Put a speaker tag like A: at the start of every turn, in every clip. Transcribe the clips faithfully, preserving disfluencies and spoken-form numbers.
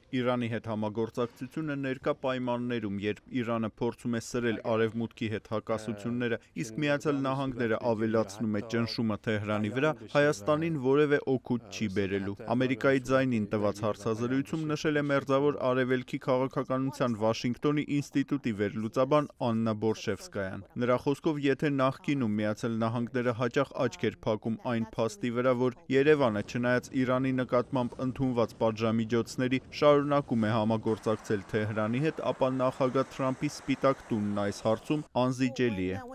A: Իրանի հետ համագործակցությունը ներկա պայմաններում, երբ Իրանը փորձում է սրել Արևմուտքի հետ հակասությունները, իսկ Միացյալ Նահանգները ավելացնում է ճնշումը Թեհրանի վրա, Հայաստանին որևէ օգուտ չի բերելու։ Ամերիկայի ձայնին տված հարցազրույցում նշել է Մերձավոր Արևելքի քաղաքականության Վաշինգտոնի ինստիտուտի վերլուծաբան Աննա Բորշևսկայան։ Նրա խոսքով, եթե նախկինում Միացյալ Նահանգները հաճախ աչք էր փակում այն փաստի վրա, որ Երևանը, չնայած Իրանի նկատմամբ ընդունված պատժամիջոցների, շարունակում է համագործակցել Թեհրանի հետ, ապա նախագահ Թրամփի Սպիտակ տունն այս հարցում անզիջելի է։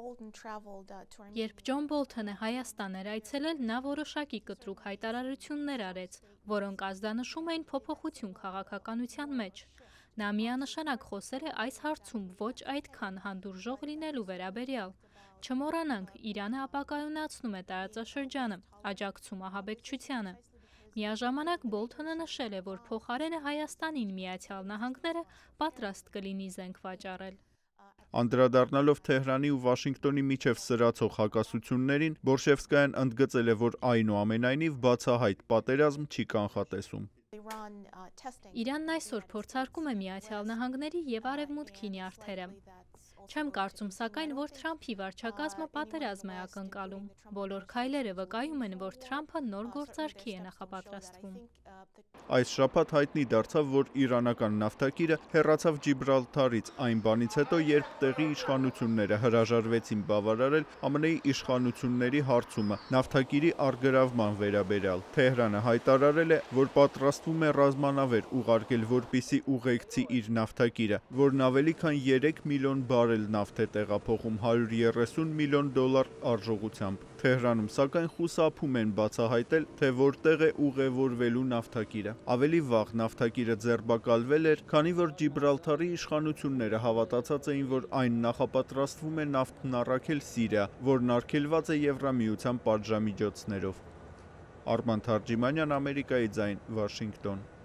B: Երբ Ջոն Բոլթոնը Հայաստան էր այցելել, նա որոշակի կտրուկ հայտարարություններ արեց, որոնք ազդանշում էին փոփոխություն քաղաքականության մեջ։ Նա միանշանակ խոսել է այս հարցում ոչ այդքան հանդուրժող լինելու վերաբերյալ։ Չմոռանանք, Իրանը ապակայունացնում է տարածաշրջանը, աջակցում ահաբեկչությանը։ Միաժամանակ Բոլթոնը նշել է, որ փոխարենը Հայաստանին Միացյալ Նահանգները պատրաստ կլինի զենք վաճառել։
A: Անդրադառնալով Թեհրանի ու Վաշինգտոնի միջև սրացող հակասություններին, Բորշևսկայան ընդգծել է, որ այնուամենայնիվ բացահայտ պատերազմ չի կանխատեսում։
B: Իրանն այսօր փորձարկում է Միացյալ Նահանգների և Արևմուտքի նյարդերը։ Չեմ կարծում, սակայն, որ Թրամփի վարչակազմը պատերազմ է ակնկալում։ Բոլոր քայլերը վկայում են, որ Թրամփը նոր գործարքի է նախապատրաստվում։
A: Այս շաբաթ հայտնի դարձավ, որ իրանական նավթակիրը հեռացավ Ջիբրալթարից այն բանից հետո, երբ տեղի իշխանությունները հրաժարվեցին բավարարել ԱՄՆ իշխանությունների հարցումը նավթակիրի առգրավման վերաբերյալ։ Թեհրանը հայտարարել է, որ պատրաստվում է ռազմանավեր ուղարկել, որպեսզի ուղեկցի իր նավթակիրը, որն ավելի քան երեք միլիոն բարել նավթ է տեղափոխում հարյուր երեսուն միլիոն դոլար արժողությամբ։ Թեհրանում, սակայն, խուսափում են բացահայտել, թե որտեղ է ուղևորվելու նավթակիրը։ Ավելի վաղ նավթակիրը ձերբակալվել էր, քանի որ Ջիբրալթարի իշխանությունները հավատացած էին, որ այն նախապատրաստվում է նավթն առաքել Սիրիա, որն արգելված է Եվրամիության պատժամիջոցներով։ Արման Թարջիմանյան, Ամերիկայի ձայն, Վաշինգտոն։